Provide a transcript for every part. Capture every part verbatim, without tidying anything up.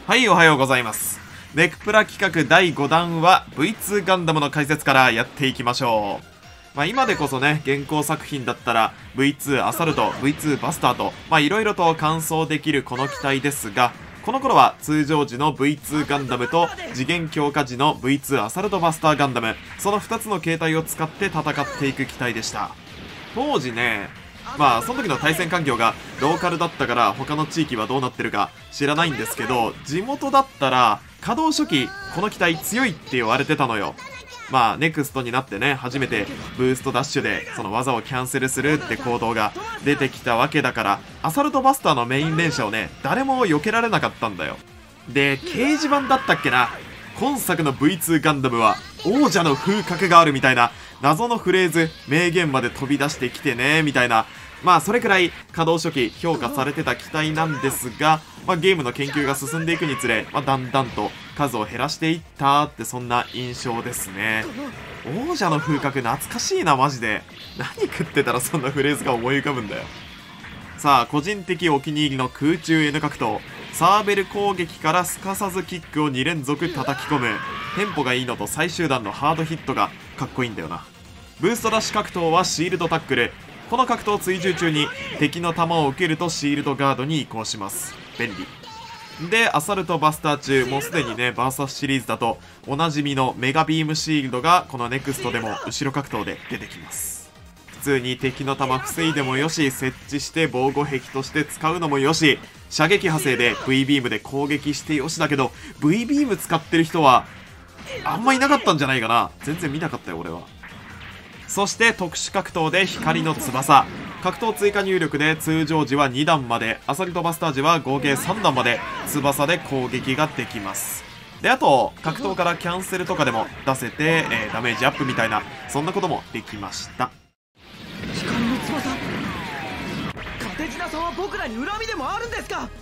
はい、おはようございます。ネクプラ企画だいごだんは ブイツー ガンダムの解説からやっていきましょう。まあ今でこそね、現行作品だったら ブイツー アサルト、ブイツー バスターと、まあいろいろと完走できるこの機体ですが、この頃は通常時の ブイツー ガンダムと次元強化時の ブイツー アサルトバスターガンダム、そのふたつの形態を使って戦っていく機体でした。当時ね、まあその時の対戦環境がローカルだったから他の地域はどうなってるか知らないんですけど、地元だったら稼働初期この機体強いって言われてたのよ。まあネクストになってね、初めてブーストダッシュでその技をキャンセルするって行動が出てきたわけだから、アサルトバスターのメイン連射をね誰も避けられなかったんだよ。で、掲示板だったっけな、今作の ブイツー ガンダムは王者の風格があるみたいな謎のフレーズ、名言まで飛び出してきてねみたいな、まあそれくらい稼働初期評価されてた機体なんですが、まあ、ゲームの研究が進んでいくにつれ、まあ、だんだんと数を減らしていったって、そんな印象ですね。王者の風格懐かしいなマジで。何食ってたらそんなフレーズが思い浮かぶんだよ。さあ、個人的お気に入りの空中 N 格闘、サーベル攻撃からすかさずキックをに連続叩き込む。テンポがいいのと最終段のハードヒットがかっこいいんだよな。ブーストダッシュ格闘はシールドタックル。この格闘追従中に敵の弾を受けるとシールドガードに移行します。便利で、アサルトバスター中、もうすでにねバーサスシリーズだとおなじみのメガビームシールドがこのネクストでも後ろ格闘で出てきます。普通に敵の弾防いでもよし、設置して防護壁として使うのもよし、射撃派生で V ビームで攻撃してよしだけど、 V ビーム使ってる人はあんまいなかったんじゃないかな。全然見なかったよ俺は。そして特殊格闘で光の翼、格闘追加入力で通常時はに段まで、アサルトバスター時は合計さん段まで翼で攻撃ができます。で、あと格闘からキャンセルとかでも出せて、えー、ダメージアップみたいな、そんなこともできました。 光の翼、カテジナさんは僕らに恨みでもあるんですか？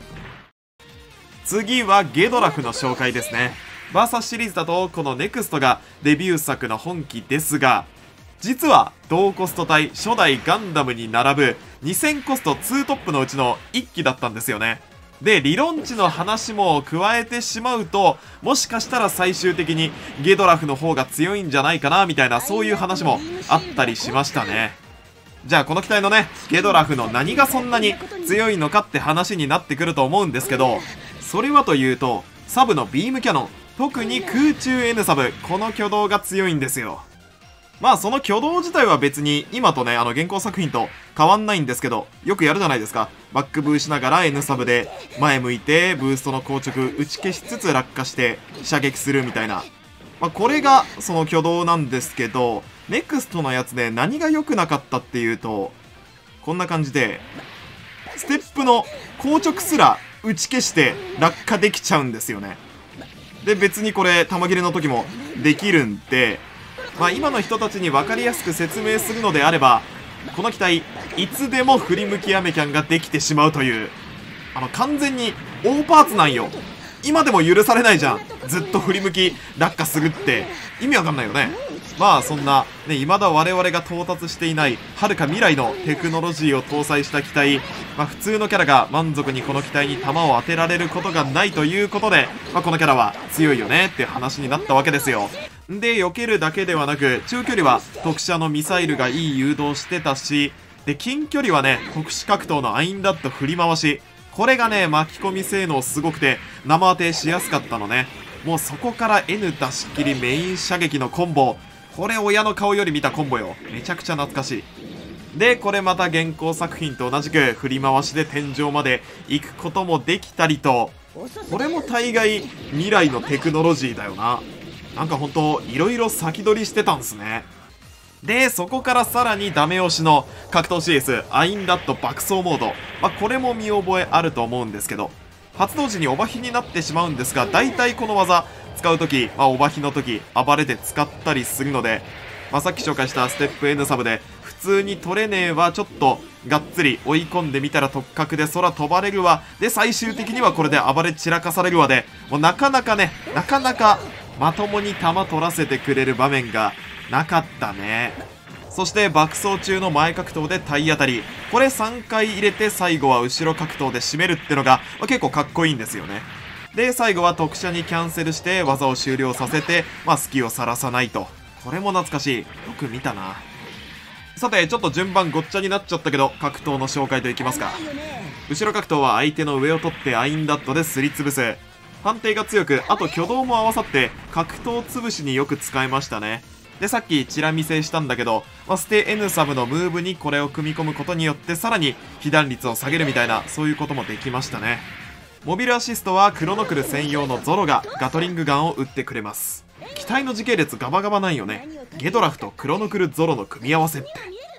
次はゲドラフの紹介ですね。バーサスシリーズだとこのネクストがデビュー作の本機ですが、実は同コスト帯初代ガンダムに並ぶにせんコストにトップのうちのいっ機だったんですよね。で、理論値の話も加えてしまうと、もしかしたら最終的にゲドラフの方が強いんじゃないかなみたいな、そういう話もあったりしましたね。じゃあこの機体のねゲドラフの何がそんなに強いのかって話になってくると思うんですけど、それはというとサブのビームキャノン、特に空中 N サブ、この挙動が強いんですよ。まあその挙動自体は別に今とね、あの現行作品と変わんないんですけど、よくやるじゃないですか。バックブーしながら N サブで前向いてブーストの硬直打ち消しつつ落下して射撃するみたいな、まあこれがその挙動なんですけど、ネクストのやつで何が良くなかったっていうと、こんな感じでステップの硬直すら打ち消して落下できちゃうんですよね。で、別にこれ弾切れの時もできるんで、まあ今の人たちに分かりやすく説明するのであれば、この機体いつでも振り向きアメキャンができてしまうという、あの完全に大パーツなんよ。今でも許されないじゃん、ずっと振り向き落下するって意味わかんないよね。まあそんなね、未だ我々が到達していない遥か未来のテクノロジーを搭載した機体、まあ、普通のキャラが満足にこの機体に弾を当てられることがないということで、まあ、このキャラは強いよねって話になったわけですよ。で、避けるだけではなく中距離は特殊のミサイルがいい誘導してたし、で近距離はね特殊格闘のアインラッド振り回し、これがね巻き込み性能すごくて生当てしやすかったのね。もうそこから N 出し切りメイン射撃のコンボ、これ親の顔より見たコンボよ。めちゃくちゃ懐かしい。で、これまた現行作品と同じく振り回しで天井まで行くこともできたりと、これも大概未来のテクノロジーだよな。なんかほんといろいろ先取りしてたんすね。で、そこからさらにダメ押しの格闘 シーエス アインラッド爆走モード、まあ、これも見覚えあると思うんですけど、発動時にオバヒになってしまうんですが、大体この技使うとき、まあ、オバヒのとき暴れて使ったりするので、まあ、さっき紹介したステップ N サブで普通に取れねえわ、ちょっとがっつり追い込んでみたら特角で空飛ばれるわ、で最終的にはこれで暴れ散らかされるわで、もうなかなかねなかなかまともに弾取らせてくれる場面がなかったね。そして爆走中の前格闘で体当たり、これさんかい入れて最後は後ろ格闘で締めるってのが、まあ、結構かっこいいんですよね。 で最後は特殊にキャンセルして技を終了させて、まあ、隙をさらさないと。これも懐かしい。よく見たな。さてちょっと順番ごっちゃになっちゃったけど、格闘の紹介といきますか。後ろ格闘は相手の上を取ってアインダットですりつぶす。判定が強く、あと挙動も合わさって格闘潰しによく使えましたね。でさっきチラ見せしたんだけど、まあ、ステ N サブのムーブにこれを組み込むことによってさらに被弾率を下げるみたいな、そういうこともできましたね。モビルアシストはクロノクル専用のゾロがガトリングガンを撃ってくれます。機体の時系列ガバガバなんよね。ゲドラフとクロノクルゾロの組み合わせって。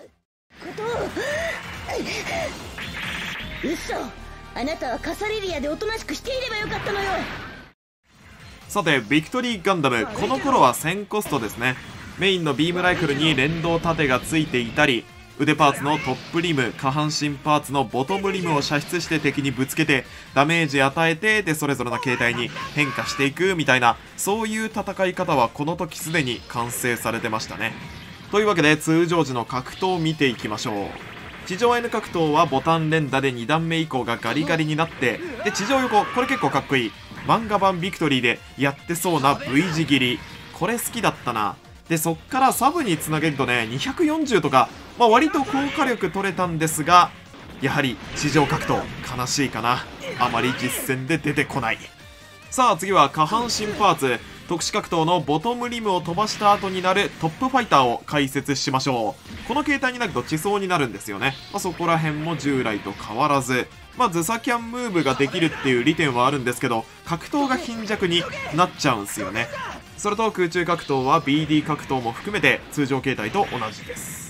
嘘、あなたはカサリリアでおとなしくしていればよかったのよ。 さてビクトリーガンダム、この頃はせんコストですね。メインのビームライフルに連動盾がついていたり、腕パーツのトップリム、下半身パーツのボトムリムを射出して敵にぶつけてダメージ与えて、でそれぞれの形態に変化していくみたいな、そういう戦い方はこの時すでに完成されてましたね。というわけで通常時の格闘を見ていきましょう。地上 N 格闘はボタン連打でに段目以降がガリガリになって、で地上横、これ結構かっこいい。漫画版ビクトリーでやってそうな V 字切り、これ好きだったな。でそっからサブにつなげるとね、にひゃくよんじゅうとか、まあ、割と効果力取れたんですが、やはり地上格闘悲しいかな。あまり実戦で出てこない。さあ次は下半身パーツ、特殊格闘のボトムリムを飛ばした後になるトップファイターを解説しましょう。この形態になると地層になるんですよね。まあ、そこら辺も従来と変わらず、まあ、ズサキャンムーブができるっていう利点はあるんですけど、格闘が貧弱になっちゃうんですよね。それと空中格闘は ビーディー 格闘も含めて通常形態と同じです。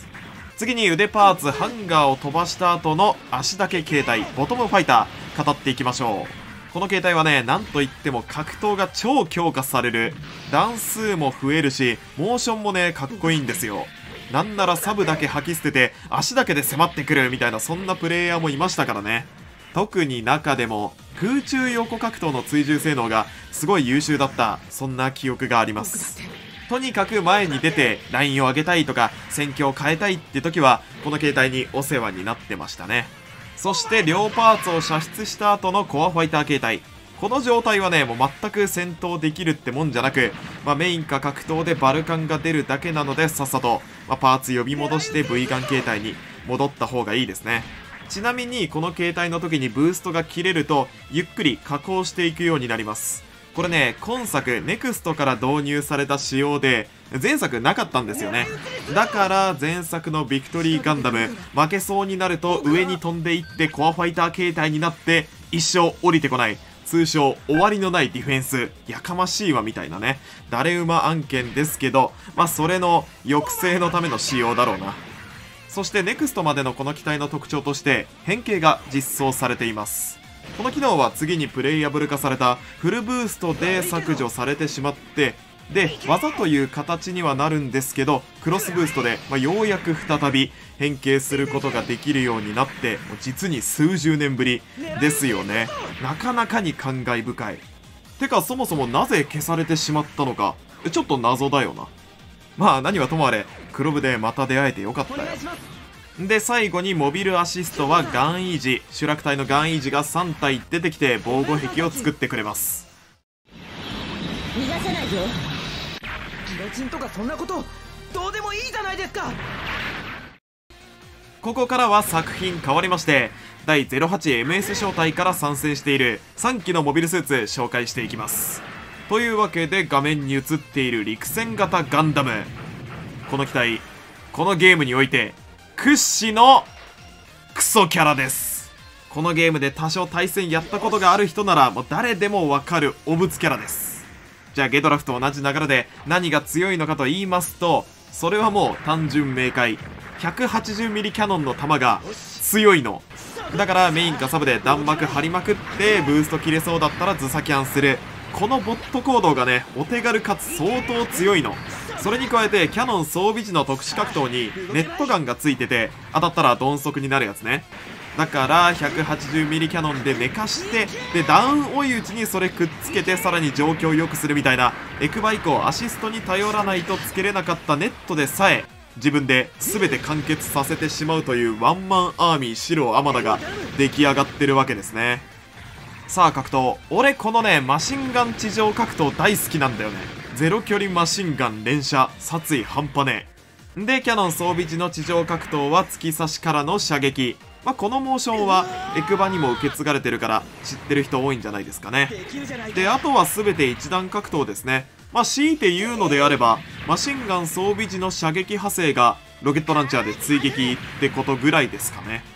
次に腕パーツハンガーを飛ばした後の足だけ形態ボトムファイター語っていきましょう。この形態はね、なんといっても格闘が超強化される。段数も増えるし、モーションもねかっこいいんですよ。なんならサブだけ吐き捨てて足だけで迫ってくるみたいな、そんなプレイヤーもいましたからね。特に中でも空中横格闘の追従性能がすごい優秀だった、そんな記憶があります。とにかく前に出てラインを上げたいとか戦況を変えたいって時はこの形態にお世話になってましたね。そして両パーツを射出した後のコアファイター形態、この状態はねもう全く戦闘できるってもんじゃなく、まあ、メインか格闘でバルカンが出るだけなので、さっさと、まあ、パーツ呼び戻して V ガン形態に戻った方がいいですね。ちなみにこの形態の時にブーストが切れるとゆっくり加工していくようになります。これね今作ネクストから導入された仕様で前作なかったんですよね。だから前作のビクトリーガンダム負けそうになると上に飛んでいってコアファイター形態になって一生降りてこない、通称終わりのないディフェンス、やかましいわみたいなね、誰馬案件ですけど、まあそれの抑制のための仕様だろうな。そしてネクストまでのこの機体の特徴として変形が実装されています。この機能は次にプレイヤブル化されたフルブーストで削除されてしまって、で技という形にはなるんですけどクロスブーストで、まあ、ようやく再び変形することができるようになって、実に数十年ぶりですよね。なかなかに感慨深い。てかそもそもなぜ消されてしまったのかちょっと謎だよな。まあ何はともあれ黒部でまた出会えてよかったよ。で最後にモビルアシストはガンイージ、主楽隊のガンイージがさん体出てきて防護壁を作ってくれます。 逃がさないよ。 ギロチンとかそんなことどうでもいいじゃないですか。 ここからは作品変わりまして、だいゼロはちエムエス 小隊から参戦しているさん機のモビルスーツ紹介していきます。というわけで画面に映っている陸戦型ガンダム、この機体このゲームにおいて屈指のクソキャラです。このゲームで多少対戦やったことがある人ならもう誰でもわかる汚物キャラです。じゃあゲドラフと同じ流れで何が強いのかと言いますと、それはもう単純明快、 ひゃくはちじゅうミリ キャノンの弾が強いの。だからメインかサブで弾幕張りまくってブースト切れそうだったらズサキャンする、このボット行動がねお手軽かつ相当強いの。それに加えてキャノン装備時の特殊格闘にネットガンがついてて当たったら鈍足になるやつね。だから ひゃくはちじゅうミリ キャノンで寝かしてでダウン追い打ちにそれくっつけてさらに状況を良くするみたいな、エクバ以降アシストに頼らないとつけれなかったネットでさえ自分で全て完結させてしまうというワンマンアーミー白天田が出来上がってるわけですね。 さあ格闘、俺このねマシンガン地上格闘大好きなんだよね。ゼロ距離マシンガン連射、殺意半端ねえ。でキヤノン装備時の地上格闘は突き刺しからの射撃。まあ、このモーションはエクバにも受け継がれてるから知ってる人多いんじゃないですかね。であとは全て一段格闘ですね。まあ強いて言うのであればマシンガン装備時の射撃派生がロケットランチャーで追撃ってことぐらいですかね。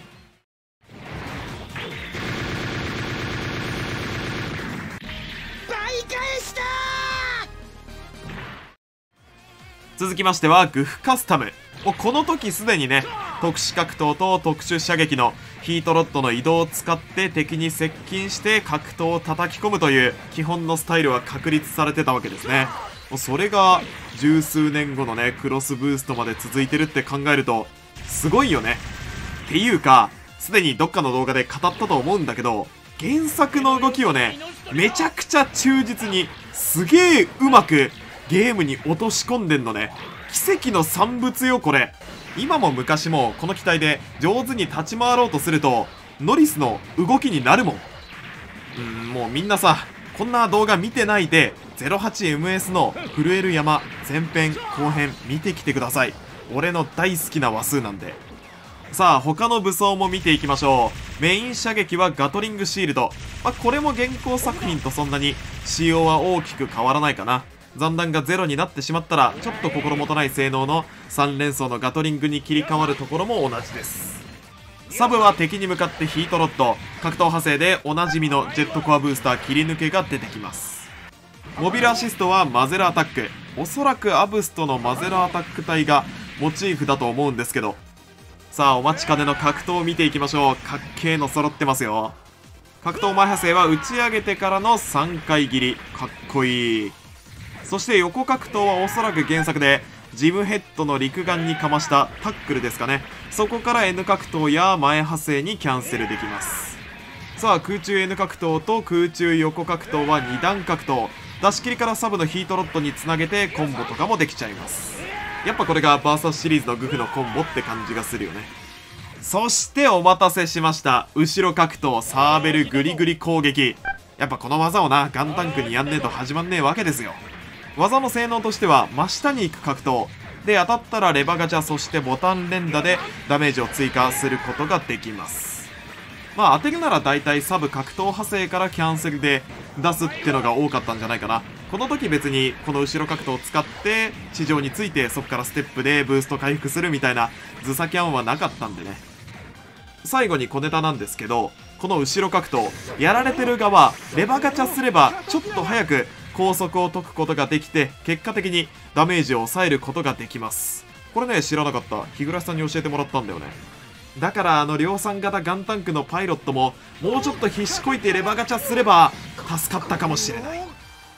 続きましてはグフカスタム。もうこの時すでにね特殊格闘と特殊射撃のヒートロッドの移動を使って敵に接近して格闘を叩き込むという基本のスタイルは確立されてたわけですね。もうそれが十数年後のねクロスブーストまで続いてるって考えるとすごいよね。っていうかすでにどっかの動画で語ったと思うんだけど、原作の動きをねめちゃくちゃ忠実にすげえうまくゲームに落とし込んでんのね。奇跡の産物よこれ。今も昔もこの機体で上手に立ち回ろうとするとノリスの動きになるもん。うんもうみんなさこんな動画見てないで ゼロはちエムエス の震える山前編後編見てきてください。俺の大好きな話数なんで。さあ他の武装も見ていきましょう。メイン射撃はガトリングシールド。まあ、これも現行作品とそんなに仕様は大きく変わらないかな。残弾がゼロになってしまったらちょっと心もとない性能のさん連装のガトリングに切り替わるところも同じです。サブは敵に向かってヒートロッド、格闘派生でおなじみのジェットコアブースター切り抜けが出てきます。モビルアシストはマゼルアタック。おそらくアブストのマゼルアタック隊がモチーフだと思うんですけど、さあお待ちかねの格闘を見ていきましょう。かっけーの揃ってますよ。格闘前派生は打ち上げてからのさんかい切り、かっこいい。そして横格闘はおそらく原作でジムヘッドの陸眼にかましたタックルですかね。そこから N 格闘や前派生にキャンセルできます。さあ空中 N 格闘と空中横格闘はに段格闘、出し切りからサブのヒートロッドにつなげてコンボとかもできちゃいます。やっぱこれがバーサスシリーズのグフのコンボって感じがするよね。そしてお待たせしました、後ろ格闘サーベルグリグリ攻撃。やっぱこの技をなガンタンクにやんねえと始まんねえわけですよ。技の性能としては真下に行く格闘で、当たったらレバガチャそしてボタン連打でダメージを追加することができます。まあ当てるなら大体サブ格闘派生からキャンセルで出すってのが多かったんじゃないかな。この時別にこの後ろ格闘を使って地上についてそこからステップでブースト回復するみたいなズサキャンはなかったんでね。最後に小ネタなんですけど、この後ろ格闘やられてる側レバガチャすればちょっと早く高速を解くことができて結果的にダメージを抑えることができます。これね知らなかった。日暮さんに教えてもらったんだよね。だからあの量産型ガンタンクのパイロットももうちょっと必死こいてレバガチャすれば助かったかもしれない。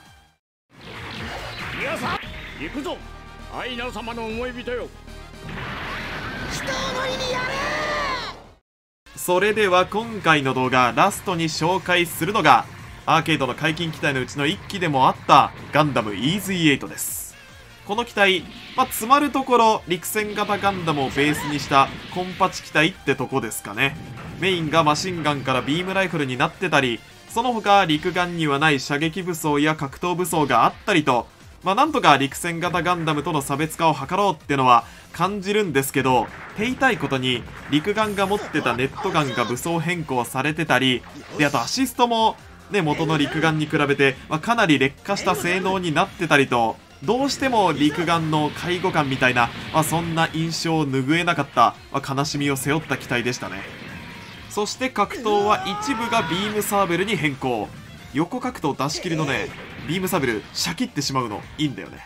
皆さん行くぞ、アイナ様の思い人よ。 人を乗りにやれ。 それでは今回の動画ラストに紹介するのがアーケードの解禁機体のうちのいっきでもあったガンダム イーズイエイト です。この機体、まあ、詰まるところ陸戦型ガンダムをベースにしたコンパチ機体ってとこですかね。メインがマシンガンからビームライフルになってたり、その他陸ガンにはない射撃武装や格闘武装があったりと、まあ、なんとか陸戦型ガンダムとの差別化を図ろうってのは感じるんですけど、手痛いことに陸ガンが持ってたネットガンが武装変更されてたりで、あとアシストもね、元の陸眼に比べて、まあ、かなり劣化した性能になってたりと、どうしても陸眼の介護感みたいな、まあ、そんな印象を拭えなかった、まあ、悲しみを背負った機体でしたね。そして格闘は一部がビームサーベルに変更。横格闘出し切りのねビームサーベルシャキってしまうのいいんだよね。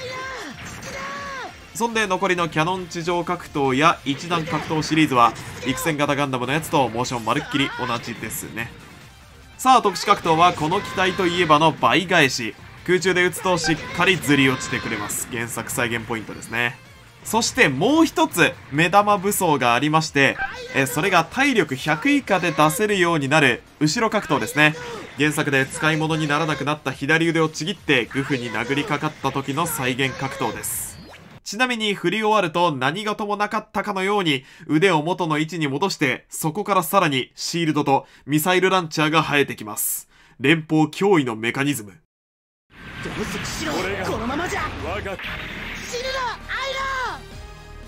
そんで残りのキャノン地上格闘や一段格闘シリーズは陸戦型ガンダムのやつとモーションまるっきり同じですね。さあ特殊格闘はこの機体といえばの倍返し。空中で撃つとしっかりずり落ちてくれます。原作再現ポイントですね。そしてもう一つ目玉武装がありまして、えそれが体力ひゃく以下で出せるようになる後ろ格闘ですね。原作で使い物にならなくなった左腕をちぎってグフに殴りかかった時の再現格闘です。 ちなみに振り終わると何事もなかったかのように腕を元の位置に戻して、そこからさらにシールドとミサイルランチャーが生えてきます。連邦脅威のメカニズム。 どうするしろ、このままじゃ我が死ぬのアイ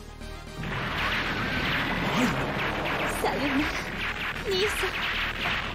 ラさよなら兄さん。